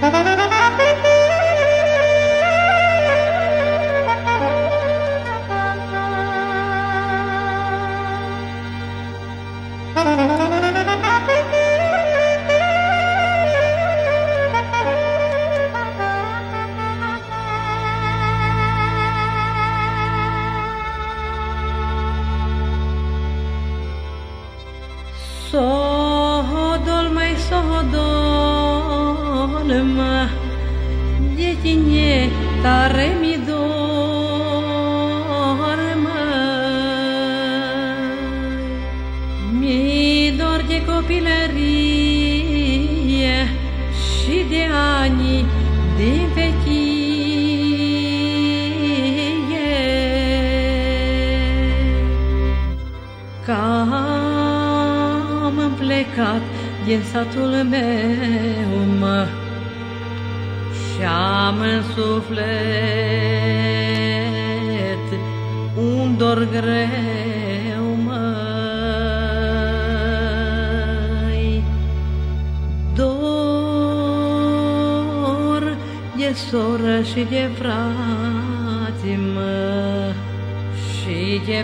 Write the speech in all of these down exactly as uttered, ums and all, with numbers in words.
Sohodol, mai sohodol, mă, de tine tare mi dor, măi. Mi dor de copilărie și de ani din vechie, Că-am plecat din satul meu, mă, și-am în suflet un dor greu, măi. Dor de soră și de frate, mă, și de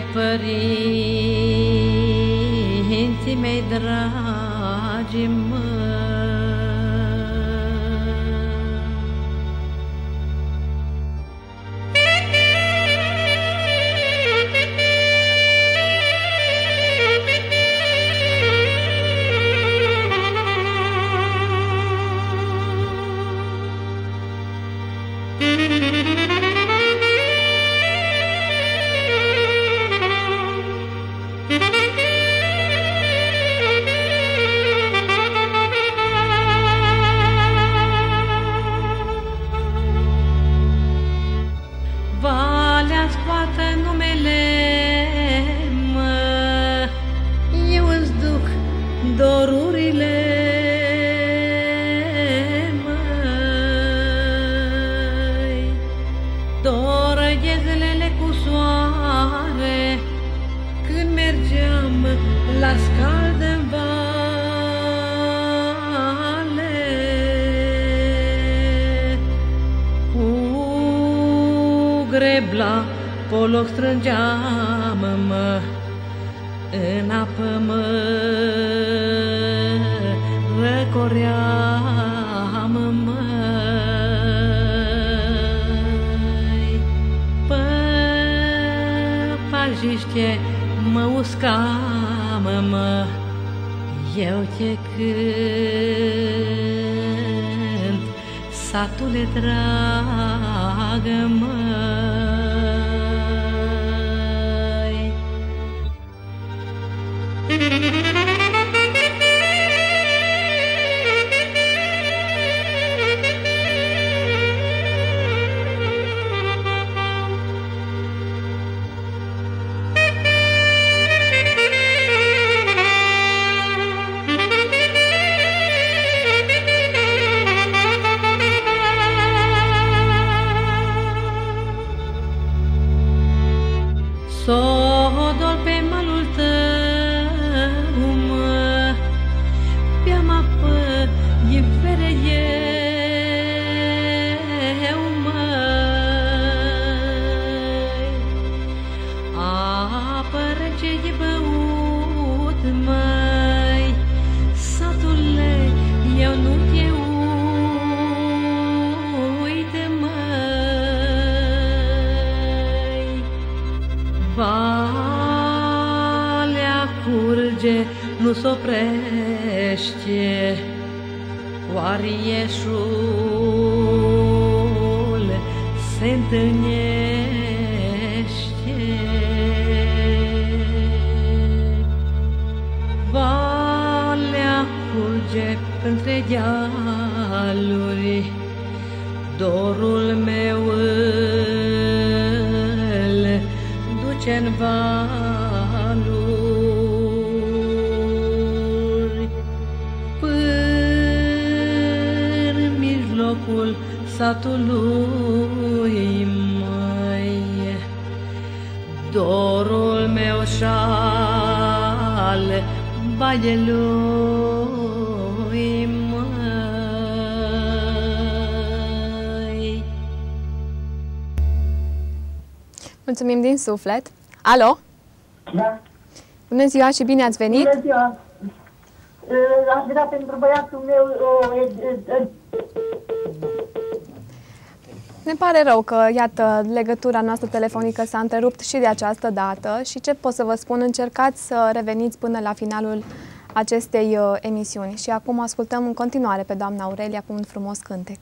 părinții mei dragi, mă. Valea scoată numele, mă, eu îți duc dorurile, măi. Dor de zilele cu soare, când mergeam la scaldă-n vale, cu grebla poloc strângeam, mă, în apă mă răcoream, măi. Păpajiște mă uscam, mă, eu te cânt, satule dragă, măi. Sohodol pe malul tău, mă, pe-am apă e fere eu, măi. Apă rece de băut, măi, satule, eu nu te uit, măi. Valea curge, nu s-oprește, Oarieșul se întâlnește. Valea curge între dealuri, dorul meu îl duce-n valuri, până în mijlocul satului, măi. Dorul meu șal baielui, măi. Mulțumim din suflet. Alo? Da. Bună ziua și bine ați venit. Bună ziua. Aș vrea pentru băiatul meu o... Ne pare rău că, iată, legătura noastră telefonică s-a întrerupt și de această dată și ce pot să vă spun, încercați să reveniți până la finalul acestei uh, emisiuni. Și acum ascultăm în continuare pe doamna Aurelia cu un frumos cântec.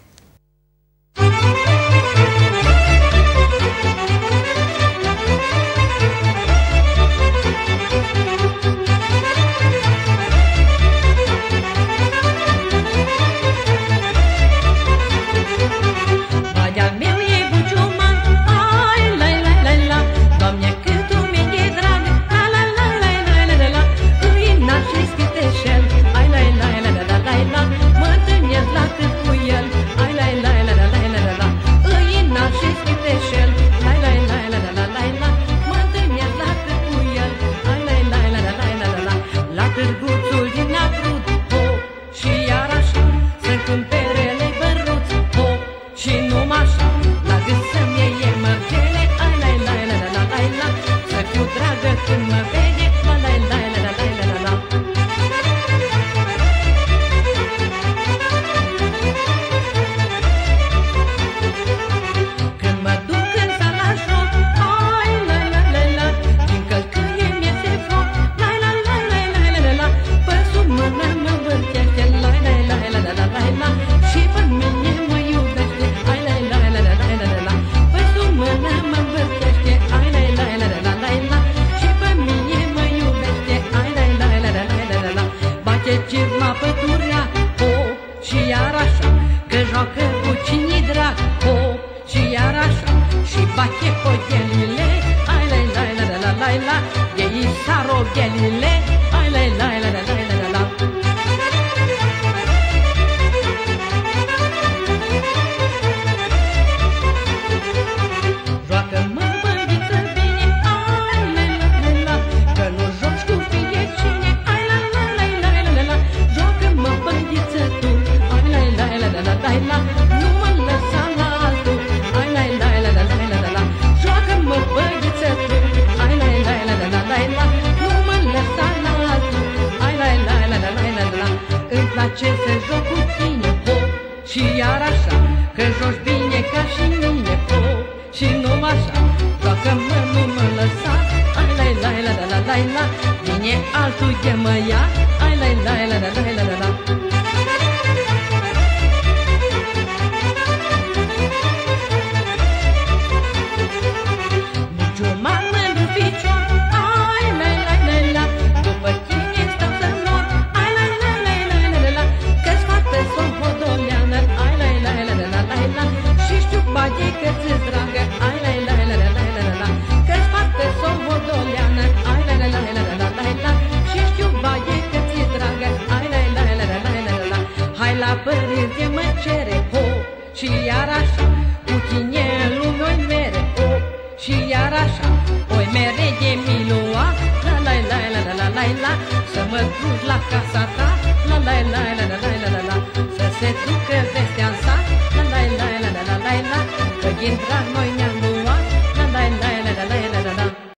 Să mă duci la casa ta, la la la la la la la la, să se ducă vestea în sat, la la la la la la la, că din drag noi